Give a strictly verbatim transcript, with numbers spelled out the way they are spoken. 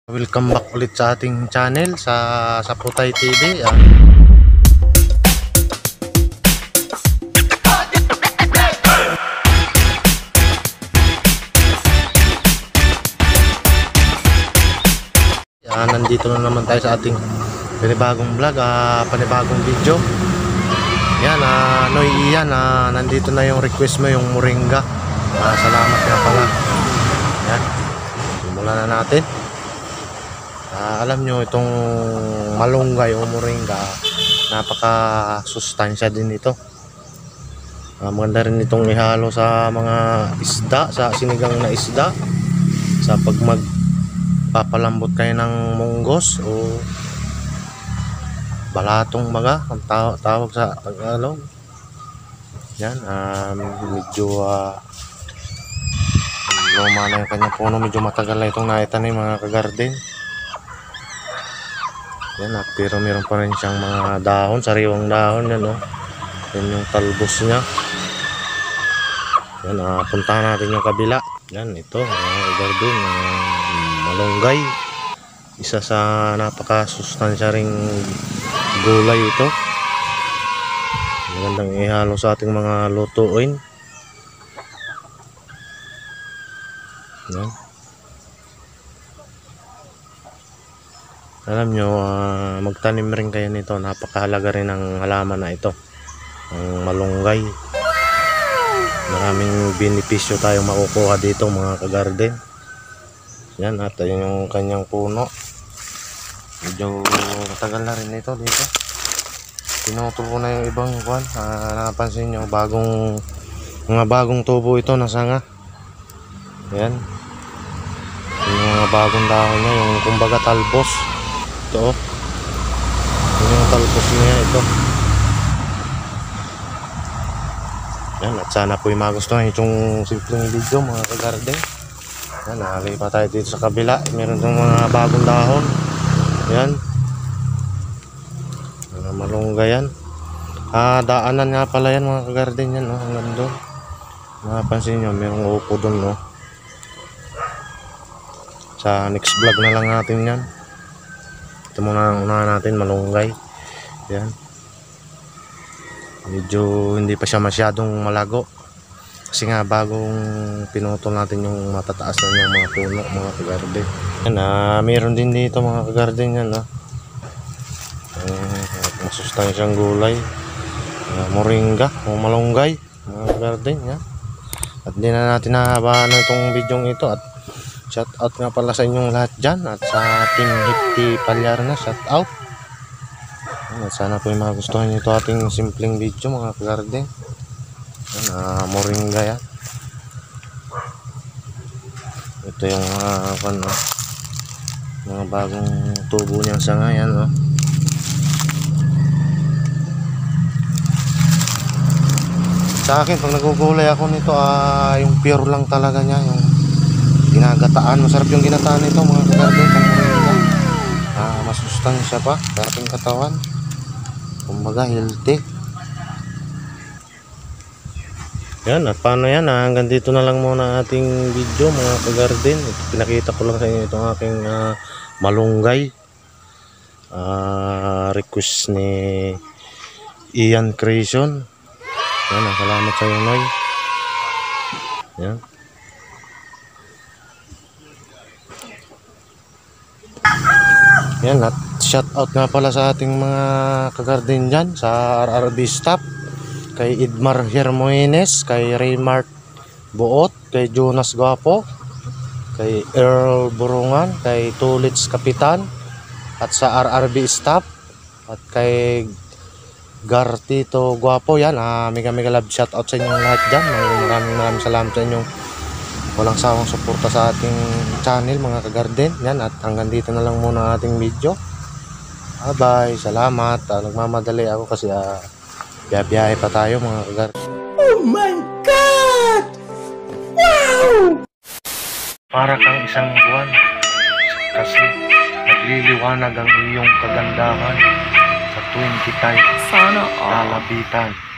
Welcome back ulit sa ating channel sa sa Putay T V. Ah. Ah, nandito na naman tayo sa ating panibagong vlog, ah, panibagong video. Yan, ah, Noy Ian, ah, nandito na yung request mo, yung moringa. Ah, salamat nga pala. Yan, simulan na natin. Uh, alam nyo itong malunggay o moringa, napaka sustansya din ito. Uh, maganda rin itong ihalo sa mga isda, sa sinigang na isda, sa pag magpapalambot kayo ng munggos o balatong mga ang taw tawag sa Tagalog. Yan, um, medyo uh, luma na yung kanyang puno, medyo matagal na itong naitanim mga kagarden. Yan, ah, pero meron pa rin siyang mga dahon, sariwang dahon yan, oh. Yan yung talbos niya. Yan, ah, puntahan natin yung kabila. Yan, ito, mga garden, uh, malunggay. Isa sa napaka-sustansya ring gulay ito. Magandang ihalo sa ating mga lutuin. Yan. Alam nyo, uh, magtanim rin kayo nito. Napakahalaga rin ng halaman na ito, ang malunggay. Maraming benepisyo tayong makukuha dito mga kagarden. Yan, at yun yung kanyang puno. Medyo matagal na rin ito dito. Pinutol ko na yung ibang kwan. Uh, napansin nyo, bagong mga bagong tubo ito na sanga. Yan, yung mga bagong dahon niya, yung kumbaga talbos. Ito, yun yung talbos niya ito. Yan, at sana po yung magustuhan itong simpleng video mga kagarden. Yan, nakali pa tayo dito sa kabila. Meron itong mga bagong dahon. Yan, mga malunggay yan. Ah, daanan nga pala yan mga kagarden yan, no? Hanggang doon. Napansin nyo, merong upo doon, no? Sa next vlog na lang natin yan. Ito muna ang unahan natin, malunggay. Yan, medyo hindi pa siya masyadong malago kasi nga bagong pinutol natin yung matataas na yung mga puno mga kagarden. Yan, ah, mayroon din dito mga kagarden yan, ah. Eh, masustansyang gulay, ah, moringa o malunggay mga kagarden yan. At di na natin nahabaan itong video ito. At shout out nga pala sa inyong lahat dyan, at sa ating Hipti Palyarna, shout out. At sana po yung magustuhan nyo ito ating simpleng video mga kagarden. Yan, uh, moringa yan. Ito yung uh, ano, mga bagong tubo niyang sanga yan, oh. Sa akin pag nagugulay ako nito, uh, yung pure lang talaga niya, yung ginagataan. Masarap yung ginataan nito mga kagarden. Ah, masustansya pa sa ating katawan, kumbaga healthy. Yan, at paano yan, ah, hanggang dito na lang muna ating video mga kagarden. Pinakita ko lang sa inyo itong aking uh, malunggay, uh, request ni Ian Creation. Yan, ah, salamat sa iyo, Noy. Yan. Yan, at shout out nga pala sa ating mga kagarden dyan, sa R R B staff, kay Idmar Hermoines, kay Raymart Buot, kay Jonas Guapo, kay Earl Burungan, kay Tulits Kapitan, at sa R R B staff, at kay Gartito Guapo. Yan, ah, mega mega love shout out sa inyong lahat dyan. Maraming maraming salamat sa inyong walang sawang suporta sa ating channel mga kagarden. Yan, at hanggang dito na lang muna ating video. Bye bye, salamat. uh, Nagmamadali ako kasi uh, biyahe pa tayo mga kagarden. Oh my God! Wow! Para kang isang buwan, kasi nagliliwanag ang iyong kagandahan sa tuwing kita'y Sana all. lalabitan.